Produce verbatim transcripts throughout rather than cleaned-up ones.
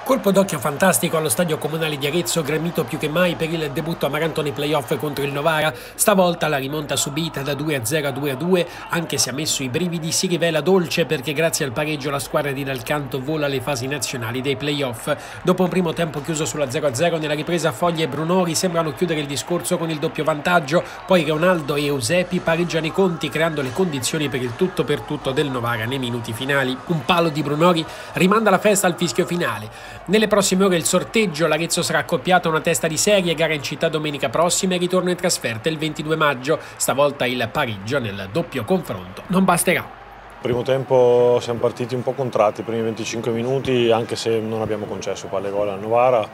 Colpo d'occhio fantastico allo stadio comunale di Arezzo, gremito più che mai per il debutto amaranto nei playoff contro il Novara. Stavolta la rimonta subita da due a zero a due a due, anche se ha messo i brividi, si rivela dolce perché grazie al pareggio la squadra di Dal Canto vola alle fasi nazionali dei playoff. Dopo un primo tempo chiuso sulla zero a zero, nella ripresa Fogli e Brunori sembrano chiudere il discorso con il doppio vantaggio, poi Ronaldo e Eusepi pareggiano i conti creando le condizioni per il tutto per tutto del Novara nei minuti finali. Un palo di Brunori rimanda la festa al fischio finale. Nelle prossime ore il sorteggio, l'Arezzo sarà accoppiato a una testa di serie, gara in città domenica prossima e ritorno in trasferta il ventidue maggio. Stavolta il pareggio nel doppio confronto non basterà. Primo tempo siamo partiti un po' contratti, i primi venticinque minuti, anche se non abbiamo concesso palle gol al Novara.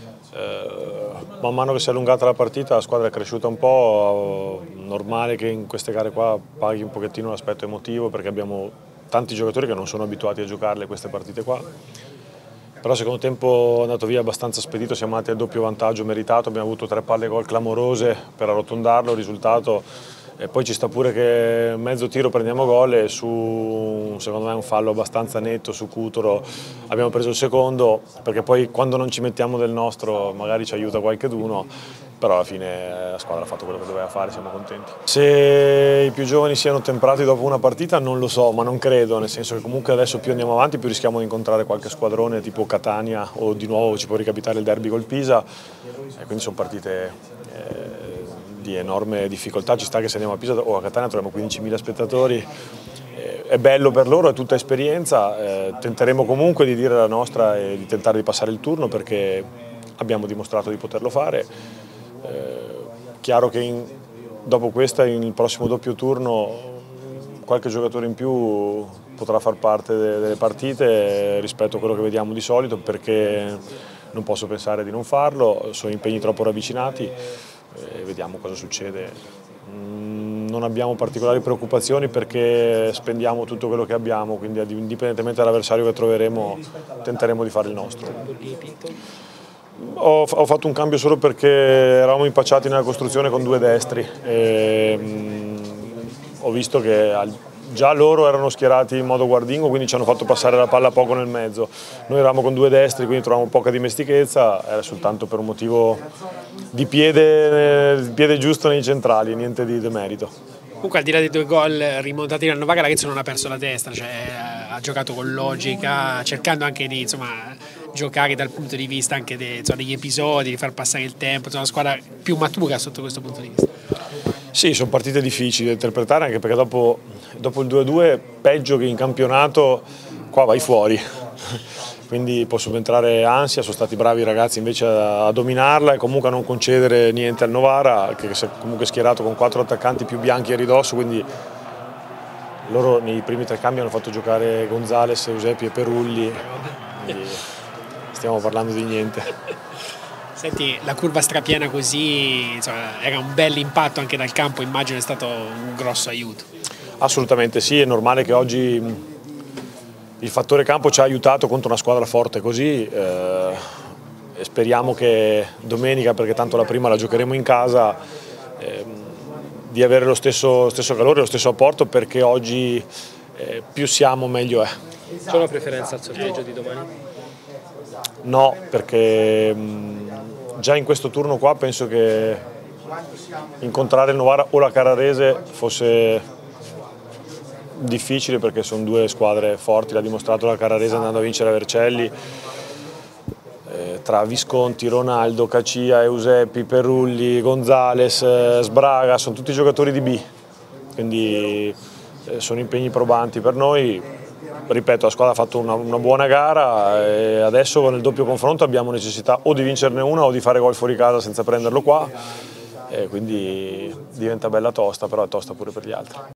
Eh, man mano che si è allungata la partita la squadra è cresciuta un po', normale che in queste gare qua paghi un pochettino l'aspetto emotivo perché abbiamo tanti giocatori che non sono abituati a giocarle queste partite qua. Però il secondo tempo è andato via abbastanza spedito, siamo andati al doppio vantaggio meritato, abbiamo avuto tre palle gol clamorose per arrotondarlo, il risultato, e poi ci sta pure che mezzo tiro prendiamo gol e su, secondo me, un fallo abbastanza netto su Cutolo abbiamo preso il secondo, perché poi quando non ci mettiamo del nostro magari ci aiuta qualcheduno, però alla fine la squadra ha fatto quello che doveva fare, siamo contenti. Se i più giovani siano temprati dopo una partita non lo so, ma non credo, nel senso che comunque adesso più andiamo avanti più rischiamo di incontrare qualche squadrone tipo Catania o di nuovo ci può ricapitare il derby col Pisa, e quindi sono partite eh, di enorme difficoltà. Ci sta che se andiamo a Pisa o a Catania troviamo quindicimila spettatori, eh, è bello per loro, è tutta esperienza, eh, tenteremo comunque di dire la nostra e di tentare di passare il turno perché abbiamo dimostrato di poterlo fare. Eh, chiaro che in, dopo questa, in il prossimo doppio turno, qualche giocatore in più potrà far parte de, delle partite rispetto a quello che vediamo di solito, perché non posso pensare di non farlo, sono impegni troppo ravvicinati e vediamo cosa succede. Non abbiamo particolari preoccupazioni perché spendiamo tutto quello che abbiamo, quindi indipendentemente dall'avversario che troveremo tenteremo di fare il nostro. Ho, ho fatto un cambio solo perché eravamo impacciati nella costruzione con due destri e, mh, ho visto che al, già loro erano schierati in modo guardingo, quindi ci hanno fatto passare la palla poco nel mezzo. Noi eravamo con due destri, quindi trovavamo poca dimestichezza, era soltanto per un motivo di piede, di piede giusto nei centrali, niente di demerito. Comunque al di là dei due gol rimontati dal Novara, l'Arezzo non ha perso la testa, cioè ha giocato con logica, cercando anche di insomma, giocare dal punto di vista anche de, insomma, degli episodi, di far passare il tempo, insomma, una squadra più matura sotto questo punto di vista. Sì, sono partite difficili da interpretare anche perché dopo, dopo il due a due, peggio che in campionato, qua vai fuori. Quindi può subentrare ansia, sono stati bravi i ragazzi invece a, a dominarla e comunque a non concedere niente al Novara, che si è comunque schierato con quattro attaccanti più bianchi a ridosso, quindi loro nei primi tre cambi hanno fatto giocare Gonzales, Eusepi e Perulli, quindi stiamo parlando di niente. Senti, la curva strapiena così, insomma, era un bel impatto anche dal campo, immagino è stato un grosso aiuto. Assolutamente sì, è normale che oggi il fattore campo ci ha aiutato contro una squadra forte così, eh, e speriamo che domenica, perché tanto la prima la giocheremo in casa, eh, di avere lo stesso, stesso calore, lo stesso apporto, perché oggi eh, più siamo meglio è. C'è una preferenza al sorteggio di domani? No, perché mh, già in questo turno qua penso che incontrare il Novara o la Carrarese fosse difficile, perché sono due squadre forti, l'ha dimostrato la Carrarese andando a vincere a Vercelli, eh, tra Visconti, Ronaldo, Cacia, Eusepi, Perulli, Gonzales, eh, Sbraga, sono tutti giocatori di B, quindi eh, sono impegni probanti per noi. Ripeto, la squadra ha fatto una, una buona gara e adesso nel doppio confronto abbiamo necessità o di vincerne una o di fare gol fuori casa senza prenderlo qua, e quindi diventa bella tosta, però è tosta pure per gli altri.